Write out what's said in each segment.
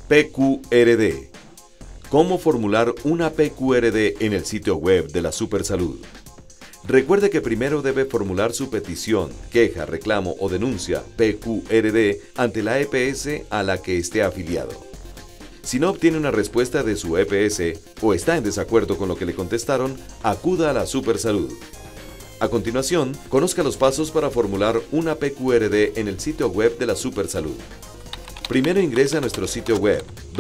PQRD. ¿Cómo formular una PQRD en el sitio web de la Supersalud? Recuerde que primero debe formular su petición, queja, reclamo o denuncia PQRD ante la EPS a la que esté afiliado. Si no obtiene una respuesta de su EPS o está en desacuerdo con lo que le contestaron, acuda a la Supersalud. A continuación, conozca los pasos para formular una PQRD en el sitio web de la Supersalud. Primero ingrese a nuestro sitio web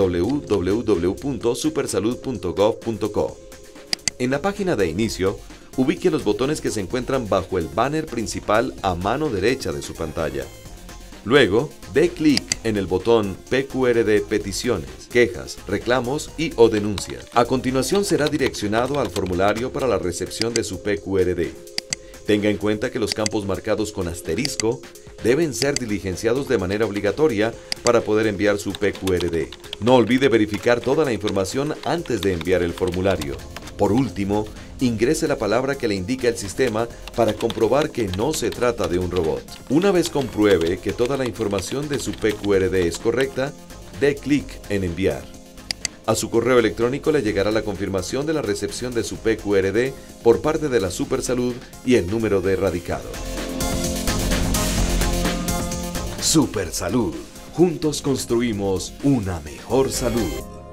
www.supersalud.gov.co. En la página de inicio, ubique los botones que se encuentran bajo el banner principal a mano derecha de su pantalla. Luego, dé clic en el botón PQRD Peticiones, Quejas, Reclamos o Denuncias. A continuación será direccionado al formulario para la recepción de su PQRD. Tenga en cuenta que los campos marcados con asterisco deben ser diligenciados de manera obligatoria para poder enviar su PQRD. No olvide verificar toda la información antes de enviar el formulario. Por último, ingrese la palabra que le indica el sistema para comprobar que no se trata de un robot. Una vez compruebe que toda la información de su PQRD es correcta, dé clic en Enviar. A su correo electrónico le llegará la confirmación de la recepción de su PQRD por parte de la Supersalud y el número de erradicado. Supersalud. Juntos construimos una mejor salud.